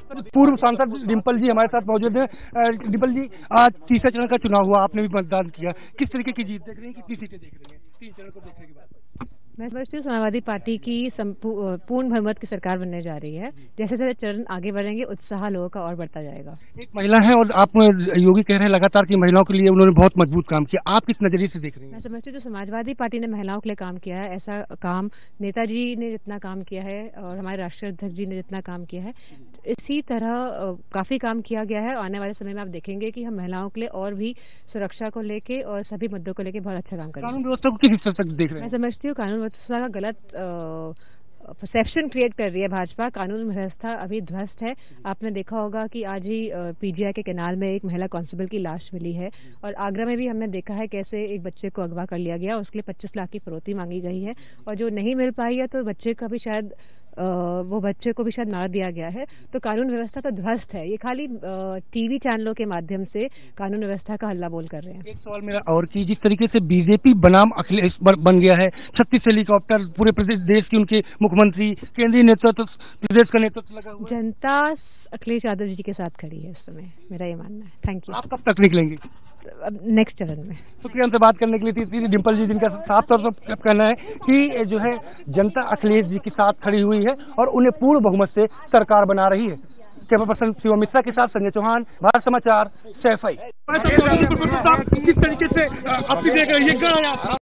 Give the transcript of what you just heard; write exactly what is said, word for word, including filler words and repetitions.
पूर्व सांसद डिम्पल जी हमारे साथ मौजूद हैं। डिम्पल जी, आज तीसरे चरण का चुनाव हुआ, आपने भी मतदान किया, किस तरीके की जीत देख रही हैं, कितनी सीटें देख रही हैं तीन चरण को देखने के बाद? मैं समझती हूँ समाजवादी पार्टी की पूर्ण बहुमत की सरकार बनने जा रही है। जैसे जैसे चरण आगे बढ़ेंगे उत्साह लोगों का और बढ़ता जाएगा। एक महिला है और आप योगी कह रहे हैं लगातार की महिलाओं के लिए उन्होंने बहुत मजबूत काम किया, आप किस नजरिए से देख रही हैं? मैं समझती हूँ जो समाजवादी पार्टी ने महिलाओं के लिए काम किया है, ऐसा काम नेताजी ने जितना काम किया है और हमारे राष्ट्रीय अध्यक्ष जी ने जितना काम किया है, इसी तरह काफी काम किया गया है। आने वाले समय में आप देखेंगे कि हम महिलाओं के लिए और भी सुरक्षा को लेके और सभी मुद्दों को लेके बहुत अच्छा काम करेंगे। कानून व्यवस्था को किस हिस्से तक देख रहे हैं? मैं समझती हूँ कानून व्यवस्था का गलत परसेप्शन क्रिएट कर रही है भाजपा। कानून व्यवस्था अभी ध्वस्त है। आपने देखा होगा कि आज ही पीजीआई के कैनाल में एक महिला कांस्टेबल की लाश मिली है और आगरा में भी हमने देखा है कैसे एक बच्चे को अगवा कर लिया गया, उसके लिए पच्चीस लाख की फिरौती मांगी गई है और जो नहीं मिल पाई है तो बच्चे का भी शायद आ, वो बच्चे को भी शायद मार दिया गया है। तो कानून व्यवस्था तो ध्वस्त है। ये खाली टीवी चैनलों के माध्यम से कानून व्यवस्था का हल्ला बोल कर रहे हैं। एक सवाल मेरा और कि जिस तरीके से बीजेपी बनाम अखिलेश बन गया है, छत्तीस हेलीकॉप्टर, पूरे प्रदेश देश के उनके मुख्यमंत्री, केंद्रीय नेतृत्व, प्रदेश का नेतृत्व लगा हुआ है। जनता अखिलेश यादव जी के साथ खड़ी है इस समय, मेरा ये मानना है। Thank you. आप कब तक निकलेंगे? नेक्स्ट चरण में। शुक्रिया हमसे बात करने के लिए थी डिम्पल जी, जिनका साफ तौर पर कहना है कि जो है जनता अखिलेश जी के साथ खड़ी हुई है और उन्हें पूर्ण बहुमत से सरकार बना रही है। कैमरा पर्सन शिव मिश्रा के साथ संजय चौहान, भारत समाचार, सैफई। किस तरीके से आपकी देख रही है